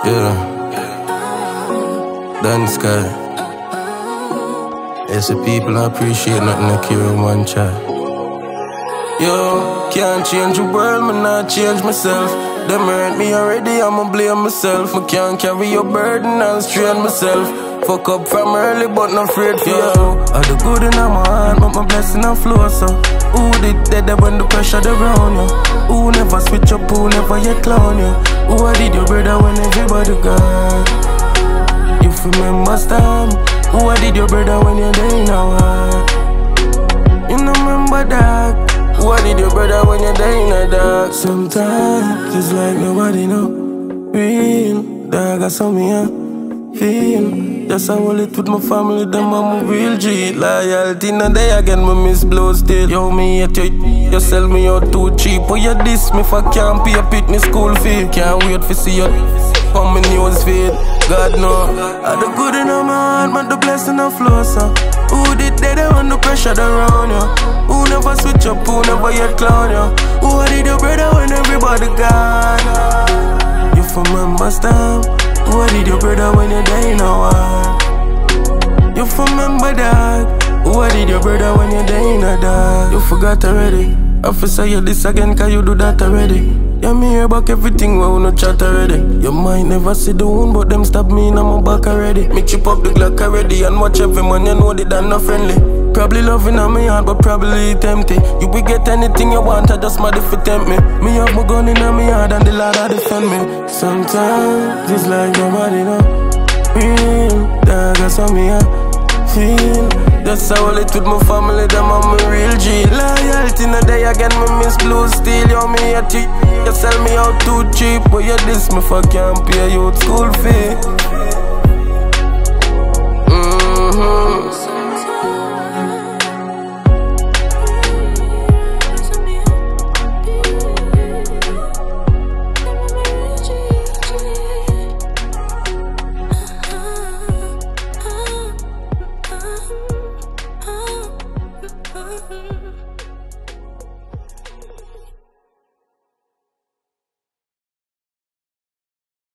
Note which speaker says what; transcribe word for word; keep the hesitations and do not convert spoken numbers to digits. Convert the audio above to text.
Speaker 1: Yeah, Dan Sky. Yes, the people appreciate nothing to cure one child. Yo, can't change the world, man, not change myself. Them hurt me already, I'ma blame myself. I can't carry your burden and strain myself. Fuck up from early, but not afraid for you. I do good in my hand, but my blessing and flow, so who did that when the pressure around you? Who never switch up, who never yet clown you? Who I did your brother when everybody gone? You remember time? Who I did your brother when you're there now? You know remember that? Who I did your brother when you're there in the dark? Sometimes it's like nobody know. Real dog, I saw me yeah. Feel just I hold it with my family, them I'm a real G. Loyalty, now they again, me miss blow still. Yo, me hate you, you sell me out too cheap. But you diss me if I can't pay a pitney school fee. Can't wait for see you on my news feed. God know, I do good in my heart, man, the blessing of flow, so who did that when the pressure around you? Who never switch up, who never yet clown you? Who I did your brother when everybody gone? You remember time? Who I did your brother when you're there now? You remember that? Who I did your brother when you're there in the dark? You forgot already. Officer, you this again, cause you do that already. Yeah, me hear back everything when we no chat already. You might never see the wound, but them stab me in my back already. Me chip up the Glock already and watch every man, you know they done not friendly. Probably loving on my heart, but probably empty. You will get anything you want, I just mad if it tempt me. Me have my gun in my heart and the Lord I defend me. Sometimes it's like nobody know. Real dog, I saw me I feel. Just I hold it with my family, them I'm a real G. Loyalty, now they again, me miss blue steel. Yo, me a cheat, you sell me out too cheap. But you diss me for can't pay you school fee. Mm-hmm.
Speaker 2: Mm-hmm.